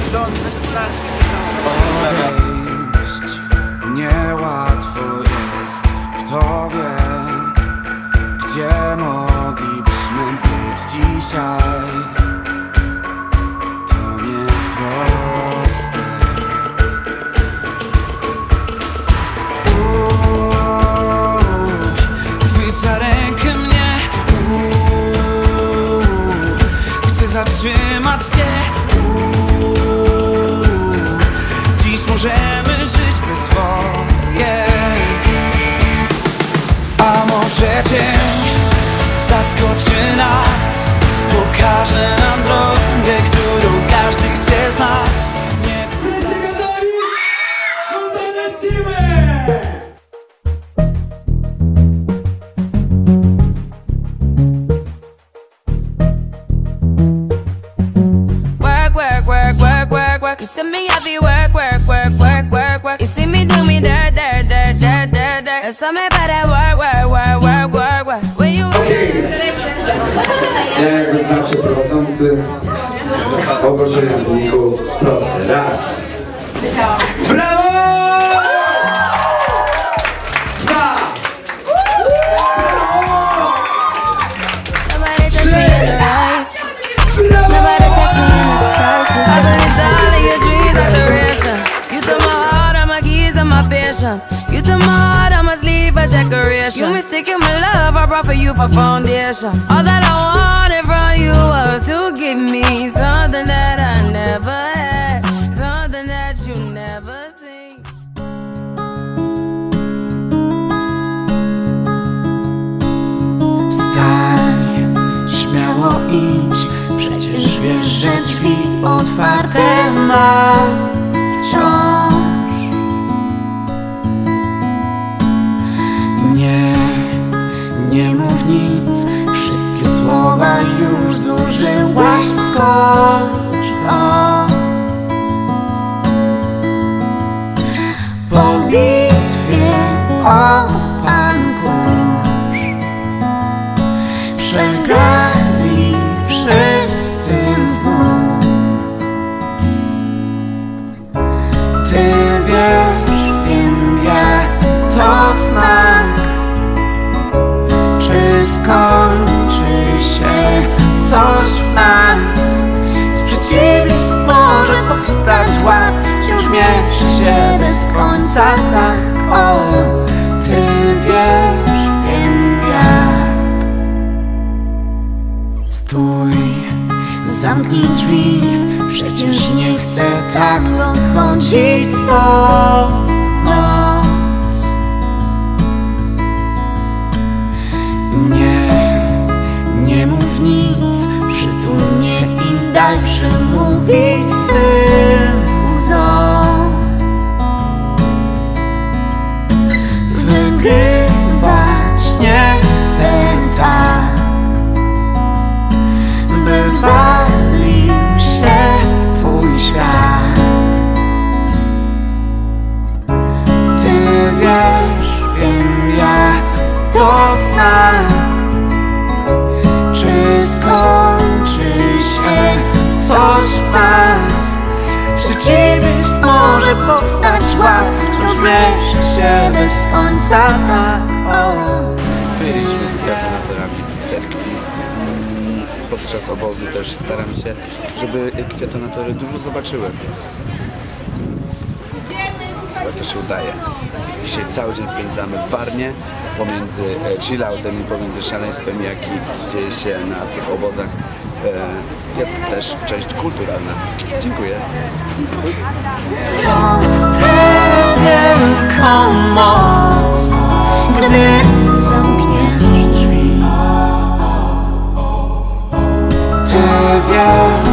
Odejść niełatwo jest, kto wie, gdzie moglibyśmy być dzisiaj. To nieproste. Chwyć za rękę mnie, chcę zatrzymać cię. Dziś możemy żyć bez wojen. A może dzień zaskoczy nas, pokaże nam drogę, którą każdy chce znać. Jesteście gotowi? No to lecimy! You see me happy work. You see me do me dirt. There's something about that work. When you Ja jakby zawsze prowadzący ogłoszenia wyników proste. Raz. Brawo! Dwa. nobody touch me in the right. Nobody text me in the crisis. I believed all of your dreams are duration. You took my heart, all my keys, and my patience. You took my heart, I must leave a decoration. You mistaken my love, I brought for you for foundation. All that I wanted from you was to give me something that I never had, something that you never seen. Wstań, śmiało idź, przecież wiesz, że drzwi otwarte mam wciąż. Nie mów nic, wszystkie słowa już zużyłaś, skończ to. Po bitwie o Pankórz przegrali wszyscy znów. Ty wiesz, wiem jak to znak. Czy skończy się coś w nas? Z przeciwieństw może powstać ład. Wciąż mierzy się bez końca tak. O, ty wiesz, wiem jak. Stój, zamknij drzwi, przecież nie chcę tak odchodzić stąd w noc. Nie mów nic, przytul mnie i daj przemówić swym łzom. Wygrywać nie chcę tak, by walił się twój świat. Ty wiesz, wiem jak to znam. Czy skończy się coś w nas? Z przeciwieństw może powstać ład. Wciąż mierzy się bez końca tak. Byliśmy z kwiatonatorami w cerkwi. Podczas obozu też staram się, żeby kwiatonatory dużo zobaczyły. Ale to się udaje. Dzisiaj cały dzień spędzamy w Warnie, pomiędzy chilloutem i pomiędzy szaleństwem, jaki dzieje się na tych obozach. Jest też część kulturalna. Dziękuję. Tę wielką moc, gdy zamkniesz drzwi. Ty wiesz,